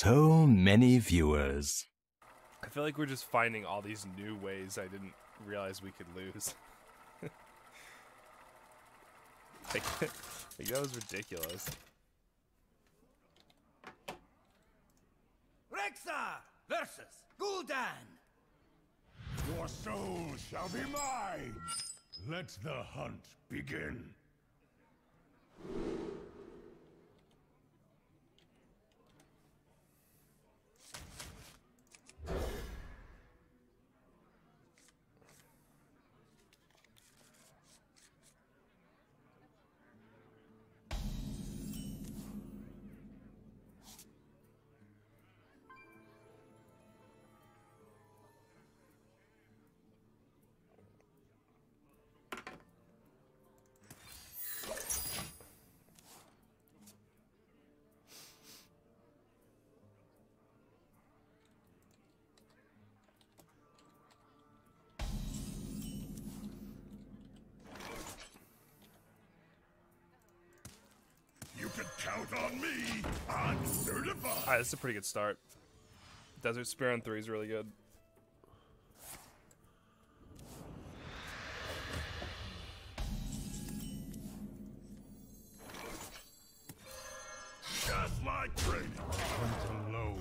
so many viewers. I feel like we're just finding all these new ways I didn't realize we could lose. like that was ridiculous. Rexa versus Gul'dan. Your soul shall be mine. Let the hunt begin. You can count on me. I'm certified. Alright, this is a pretty good start. Desert Spear on 3 is really good. Just like training. Hunt alone.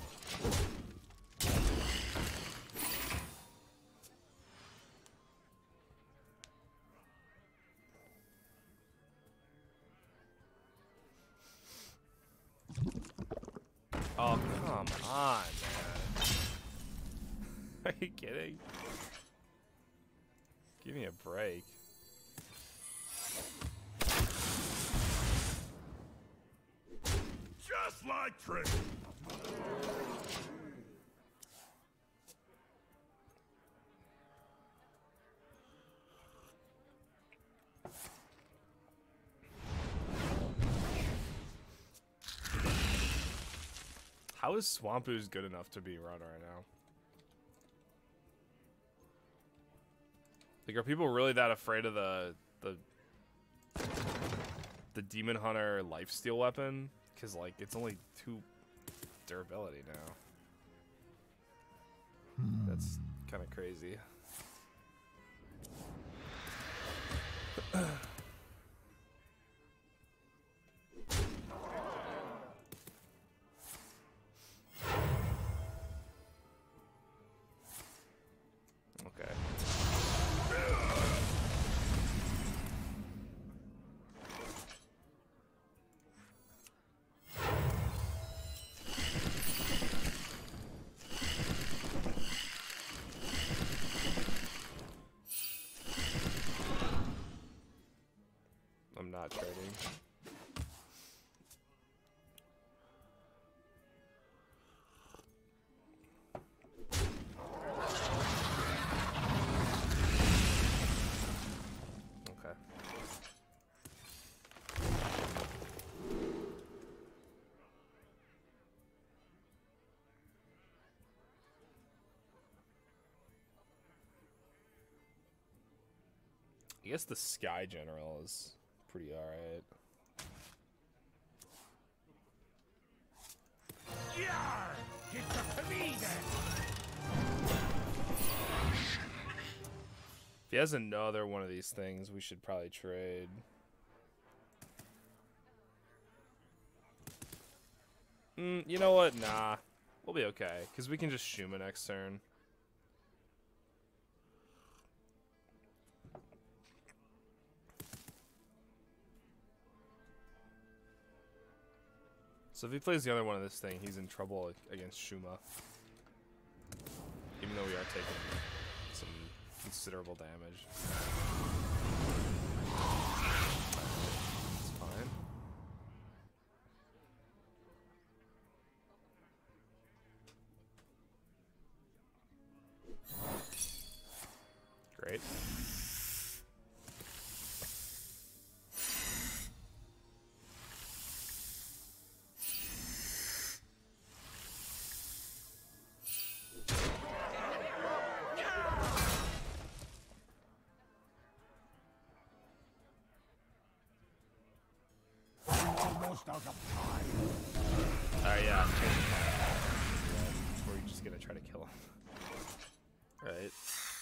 Oh, come on, man. Are you kidding? Give me a break. Just like training. How is Swamp Ooze good enough to be run right now? Like, are people really that afraid of the Demon Hunter lifesteal weapon? Because, like, it's only 2 durability now. That's kind of crazy. Okay. I'm not trading. Okay. I guess the Sky General is pretty alright. Yarr! It's up to me then. If he has another one of these things, we should probably trade. You know what? Nah. We'll be okay, because we can just Shu'ma next turn. So if he plays the other one of this thing, he's in trouble against Shu'ma. Even though we are taking some considerable damage. It's fine. Great. Almost out of time. Alright, yeah. kill him. Right.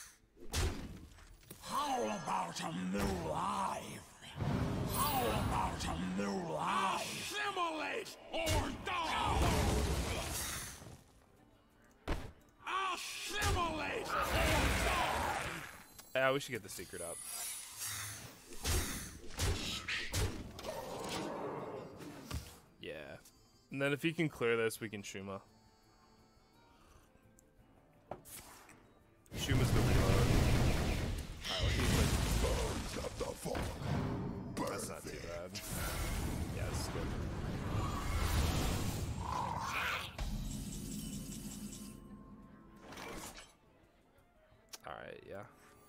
How about a new life? How about a new life? Assimilate or die! Assimilate or die! Yeah, we should get the secret up. Yeah. And then if he can clear this, we can Shu'ma. Shu'ma's the reload. Alright, what do you think? Bones of the fall. That's not too bad. Yeah, this is good. Alright, yeah.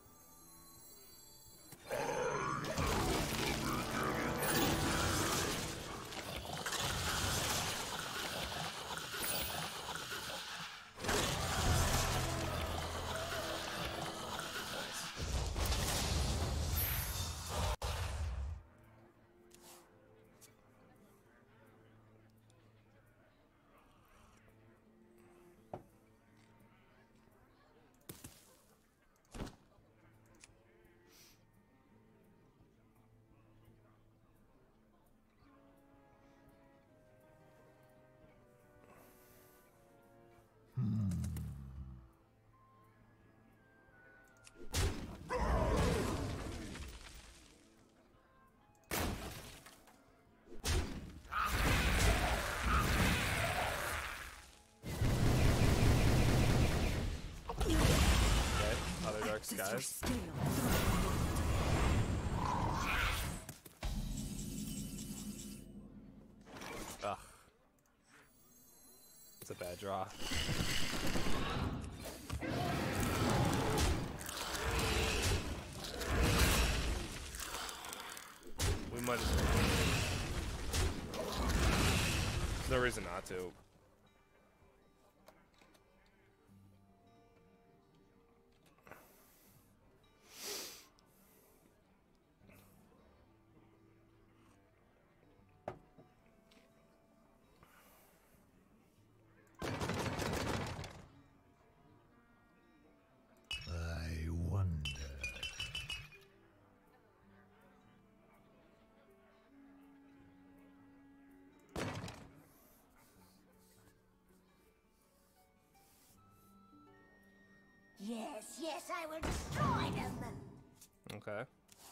Guys. Ugh. It's a bad draw. We might as well. There's no reason not to. Yes, I will destroy them. Okay.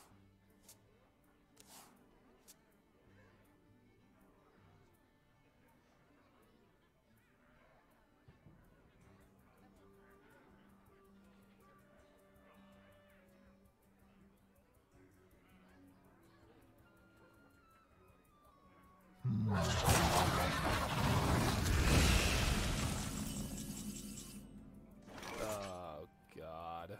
Oh, God.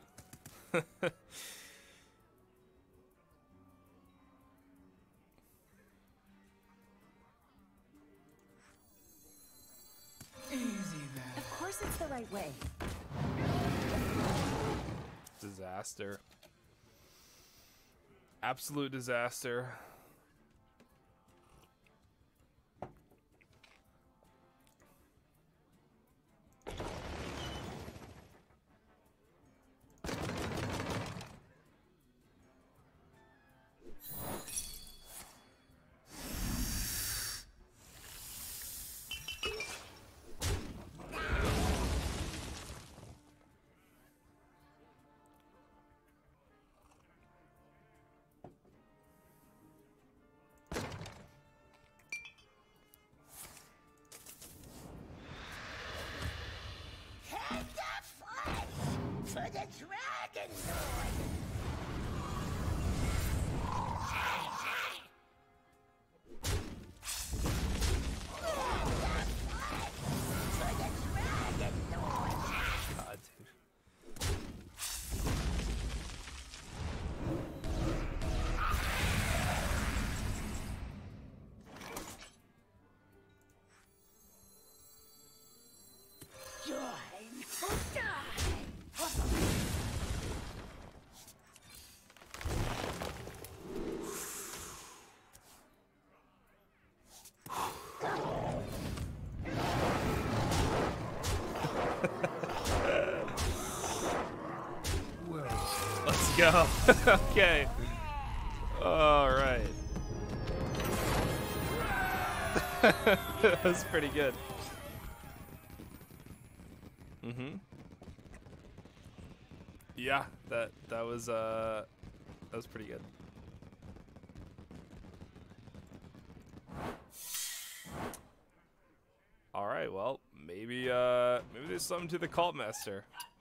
Of course it's the right way. Disaster. Absolute disaster. For the Dragon Lord! God, dude. Join or die! go. Okay. All right. That was pretty good. Yeah, that was pretty good. All right, well, maybe there's something to the Cult Master.